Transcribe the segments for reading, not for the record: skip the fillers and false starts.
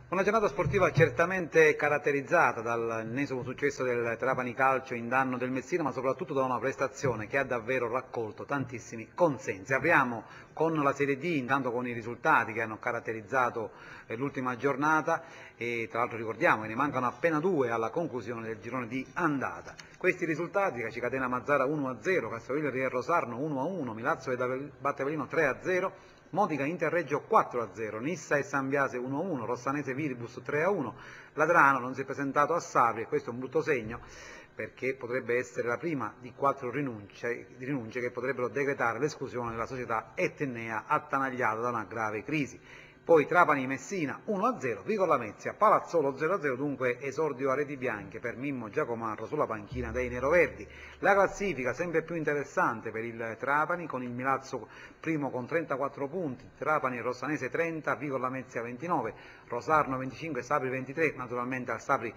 Una giornata sportiva certamente caratterizzata dall'ennesimo successo del Trapani Calcio in danno del Messina, ma soprattutto da una prestazione che ha davvero raccolto tantissimi consensi. Apriamo con la Serie D, intanto con i risultati che hanno caratterizzato l'ultima giornata e tra l'altro ricordiamo che ne mancano appena due alla conclusione del girone di andata. Questi risultati: Cacicatena Mazzara 1-0, Castrovilleri e Rosarno 1-1, Milazzo e Battevelino 3-0, Modica Interreggio 4-0, Nissa e San Biase 1-1, Rossanese Viribus 3-1, Ladrano non si è presentato a Sapri e questo è un brutto segno perché potrebbe essere la prima di 4 rinunce che potrebbero decretare l'esclusione della società etnea attanagliata da una grave crisi. Poi Trapani-Messina 1-0, Vico Lamezia, Palazzolo 0-0, dunque esordio a reti bianche per Mimmo Giacomarro sulla panchina dei neroverdi. La classifica sempre più interessante per il Trapani, con il Milazzo primo con 34 punti, Trapani e Rossanese 30, Vico Lamezia 29, Rosarno 25, Sapri 23, naturalmente al Sapri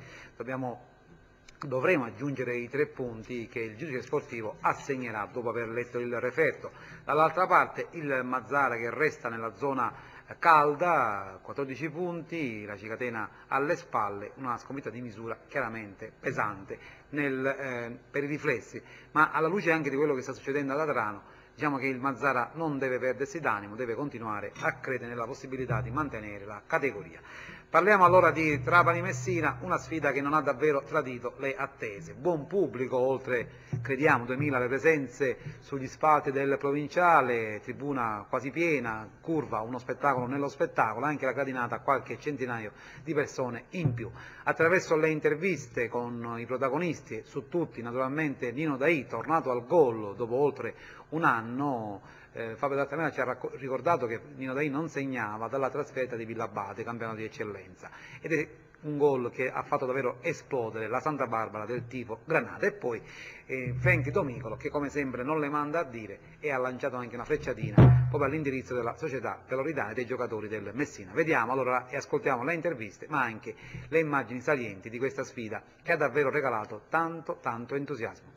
dovremo aggiungere i 3 punti che il giudice sportivo assegnerà dopo aver letto il referto. Dall'altra parte il Mazzara che resta nella zona calda, 14 punti, la Cicatena alle spalle, una sconfitta di misura chiaramente pesante per i riflessi, ma alla luce anche di quello che sta succedendo ad Adrano, diciamo che il Mazzara non deve perdersi d'animo, deve continuare a credere nella possibilità di mantenere la categoria. Parliamo allora di Trapani-Messina, una sfida che non ha davvero tradito le attese. Buon pubblico, oltre, crediamo, 2000 le presenze sugli spalti del provinciale, tribuna quasi piena, curva, uno spettacolo nello spettacolo, anche la gradinata qualche centinaio di persone in più. Attraverso le interviste con i protagonisti, su tutti naturalmente Nino Dai, tornato al gol dopo oltre un anno. Fabio D'Altamena ci ha ricordato che Nino Dai non segnava dalla trasferta di Villabate, campionato di eccellenza, ed è un gol che ha fatto davvero esplodere la Santa Barbara del tifo Granata. E poi Franky Domicolo, che come sempre non le manda a dire, e ha lanciato anche una frecciatina proprio all'indirizzo della società peloridana e dei giocatori del Messina. Vediamo allora e ascoltiamo le interviste, ma anche le immagini salienti di questa sfida che ha davvero regalato tanto entusiasmo.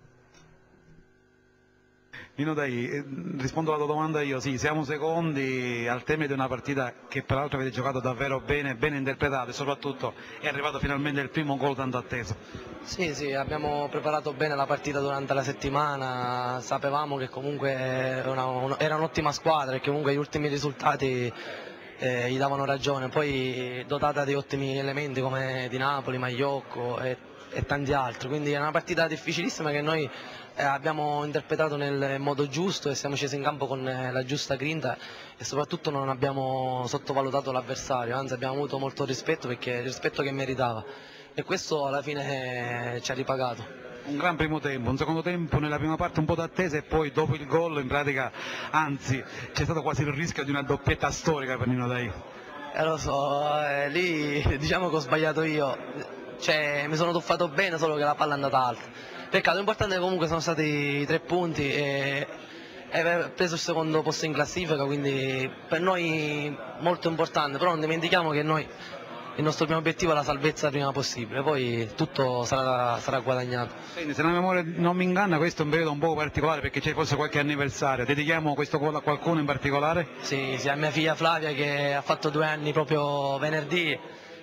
Nino Dai, rispondo alla tua domanda io, sì, siamo secondi al termine di una partita che peraltro avete giocato davvero bene, ben interpretato, e soprattutto è arrivato finalmente il primo gol tanto atteso. Sì, abbiamo preparato bene la partita durante la settimana, sapevamo che comunque era un'ottima squadra e che comunque gli ultimi risultati gli davano ragione, poi dotata di ottimi elementi come Di Napoli, Magliocco e tanti altri, quindi è una partita difficilissima che noi abbiamo interpretato nel modo giusto e siamo scesi in campo con la giusta grinta e soprattutto non abbiamo sottovalutato l'avversario, anzi abbiamo avuto molto rispetto, perché il rispetto che meritava, e questo alla fine ci ha ripagato. Un gran primo tempo, un secondo tempo nella prima parte un po' d'attesa e poi dopo il gol in pratica, anzi c'è stato quasi il rischio di una doppietta storica per Nino Dai. Lo so, lì diciamo che ho sbagliato io, cioè mi sono tuffato bene, solo che la palla è andata alta. Peccato, l'importante comunque sono stati i 3 punti e aver preso il secondo posto in classifica, quindi per noi molto importante, però non dimentichiamo che il nostro primo obiettivo è la salvezza prima possibile, poi tutto sarà guadagnato. Quindi, se la memoria non mi inganna, questo è un periodo un po' particolare perché c'è forse qualche anniversario, dedichiamo questo gol a qualcuno in particolare? Sì, a mia figlia Flavia che ha fatto 2 anni proprio venerdì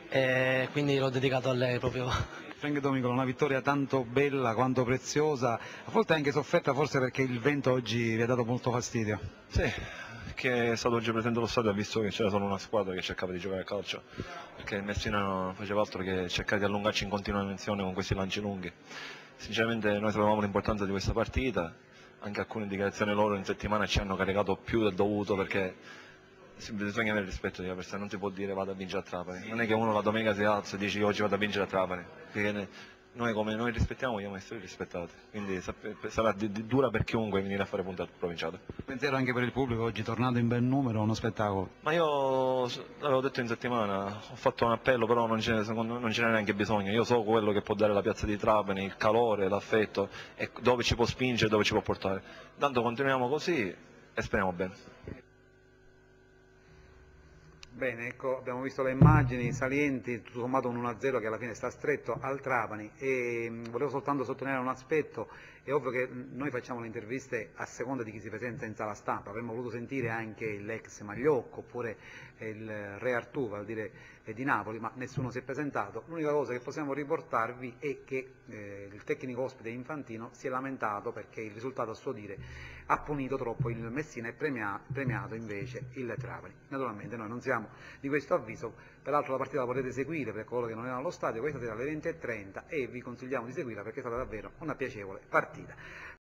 e quindi l'ho dedicato a lei proprio. Franky Domicolo, una vittoria tanto bella quanto preziosa, a volte anche sofferta forse perché il vento oggi vi ha dato molto fastidio. Sì, che è stato oggi presente allo stadio, ha visto che c'era solo una squadra che cercava di giocare a calcio, perché il Messina non faceva altro che cercare di allungarci in continuazione con questi lanci lunghi. Sinceramente noi sapevamo l'importanza di questa partita, anche alcune dichiarazioni loro in settimana ci hanno caricato più del dovuto, perché bisogna avere rispetto delle persone, non si può dire vado a vincere a Trapani, non è che uno la domenica si alza e dice oggi vado a vincere a Trapani, perché noi come noi rispettiamo vogliamo essere rispettati, quindi sarà dura per chiunque venire a fare punta al provinciale. Pensiero anche per il pubblico, oggi tornato in bel numero, uno spettacolo. Ma io l'avevo detto in settimana, ho fatto un appello, però non ce n'è neanche bisogno, io so quello che può dare la piazza di Trapani, il calore, l'affetto, e dove ci può spingere, dove ci può portare. Tanto continuiamo così e speriamo bene. Bene, ecco, abbiamo visto le immagini salienti, tutto sommato un 1-0 che alla fine sta stretto al Trapani, e volevo soltanto sottolineare un aspetto. È ovvio che noi facciamo le interviste a seconda di chi si presenta in sala stampa, avremmo voluto sentire anche l'ex Magliocco oppure il Re Artù, vale a dire di Napoli, ma nessuno si è presentato. L'unica cosa che possiamo riportarvi è che il tecnico ospite Infantino si è lamentato perché il risultato, a suo dire, ha punito troppo il Messina e premiato invece il Trapani. Naturalmente noi non siamo di questo avviso, peraltro la partita la potete seguire per coloro che non erano allo stadio questa sera alle 20:30 e vi consigliamo di seguirla perché è stata davvero una piacevole partita.